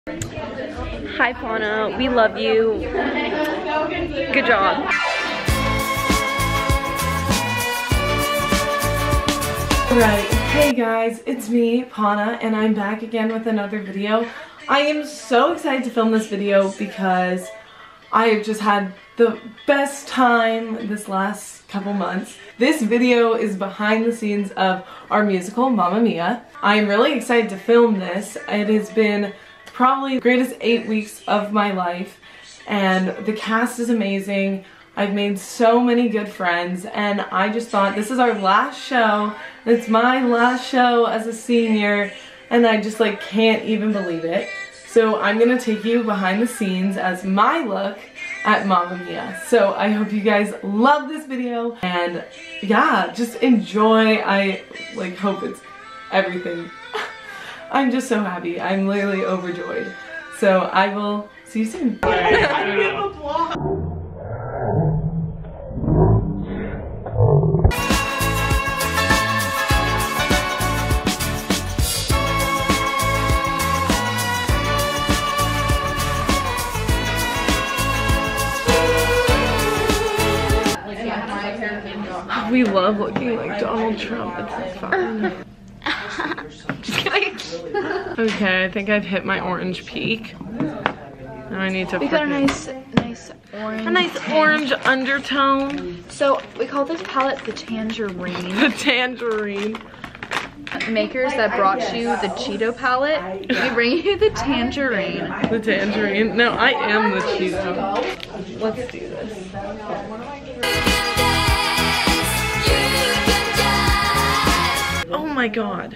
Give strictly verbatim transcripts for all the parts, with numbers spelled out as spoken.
Hi Fauna, we love you. Good job. Alright, hey guys, it's me, Pana, and I'm back again with another video. I am so excited to film this video because I have just had the best time this last couple months. This video is behind the scenes of our musical, Mamma Mia. I am really excited to film this. It has been probably the greatest eight weeks of my life, and the cast is amazing. I've made so many good friends, and I just thought this is our last show. It's my last show as a senior, and I just like can't even believe it. So I'm gonna take you behind the scenes as my look at Mamma Mia. So I hope you guys love this video, and yeah, just enjoy. I like hope it's everything. I'm just so happy. I'm literally overjoyed. So I will see you soon. We love looking like Donald Trump. It's like fun. Just kidding. Okay, I think I've hit my orange peak. Now I need to. We got a nice, nice orange. A nice orange undertone. So we call this palette the tangerine. The tangerine. Makers that brought you the Cheeto palette, we bring you the tangerine. The tangerine. No, I am the Cheeto. Let's do this. Oh my god.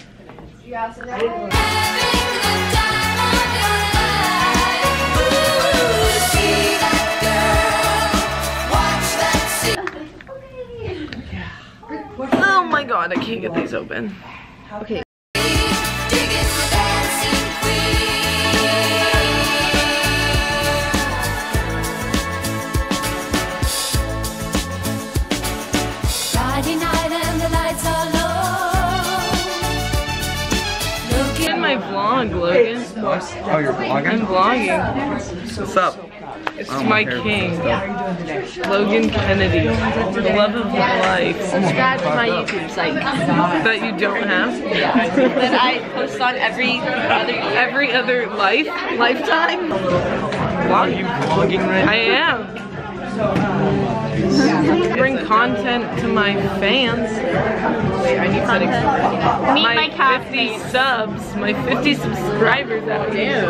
Oh my god, I can't get these open. Okay. Vlog, Logan. Oh, you're vlogging? I'm vlogging. What's up? It's Oh, my my hair. king, Logan Kennedy, the love of my life. Subscribe to my YouTube site. That you don't have? That I post on every other year. Every other life? Lifetime? Are you vlogging right now? I am. Bring content to my fans. Wait, I need to Meet my, my cat fifty face. subs, my fifty subscribers out here.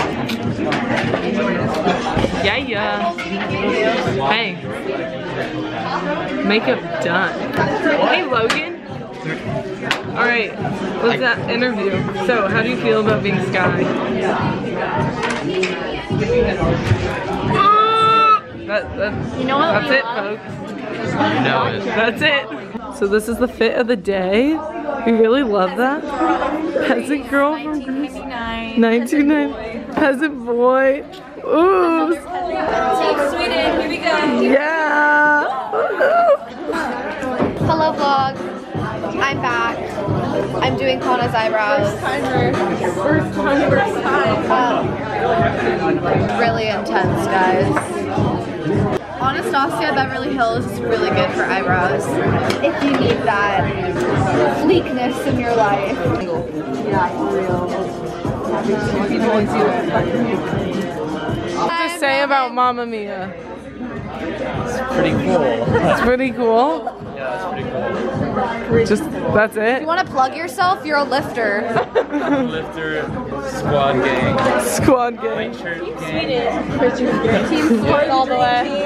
Yeah, yeah. Hey. Makeup done. Hey, Logan. Alright, what's that interview? So, how do you feel about being Sky? That, that, You know what that's we it, love? folks. You know it. That's it. So this is the fit of the day. We really love that. Peasant girl from Greece. nineteen ninety-nine. Peasant boy. Ooh. Team Sweden, here we go. Yeah. Hello vlog. I'm back. I'm doing Pana's eyebrows. First timer. First time, first time. Um, really intense, guys. Anastasia Beverly Hills is really good for eyebrows if you need that sleekness in your life. Yeah, for real. What to say about Mamma Mia? It's pretty cool. It's pretty cool. Yeah, it's pretty cool. Just, that's it? You want to plug yourself? You're a lifter. Lifter, squad gang, Squad gang. white shirt gang. Team Sweden all the way.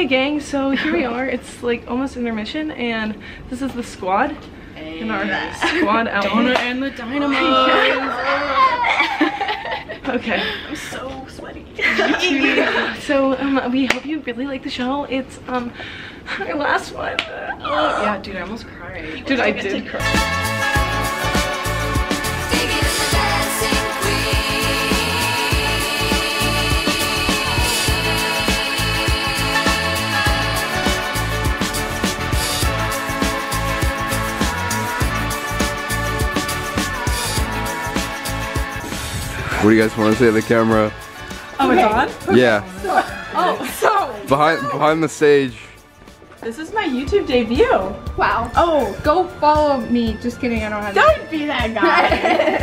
Okay gang, so here we are. It's like almost intermission and this is the squad. In our squad outfit. Donna and the Dynamo. Okay. I'm so sweaty. So um, we hope you really like the show. It's um our last one. Oh yeah, dude, I almost cried. Dude, I did cry. What do you guys want to say to the camera? Oh, it's on? Yeah. Oh, so Behind behind the stage. this is my YouTube debut. Wow. Oh, Go follow me. Just kidding, I don't have don't be that guy.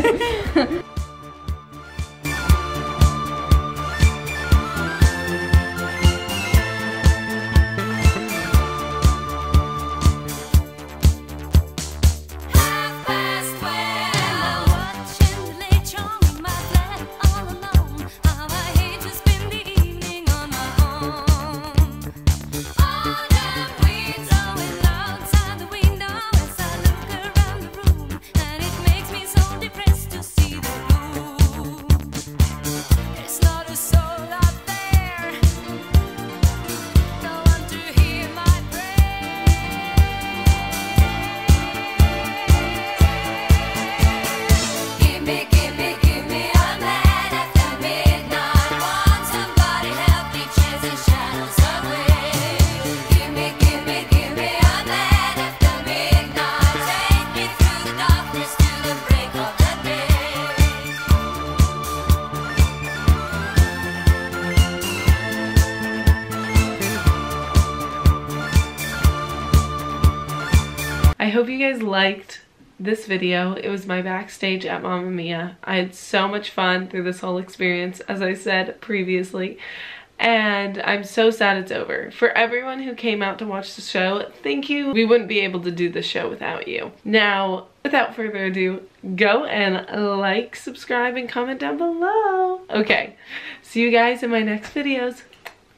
I hope you guys liked this video. It was my backstage at Mamma Mia. I had so much fun through this whole experience, as I said previously, and I'm so sad it's over. For everyone who came out to watch the show, thank you. We wouldn't be able to do the show without you. Now, without further ado, go and like, subscribe, and comment down below. Okay, see you guys in my next videos.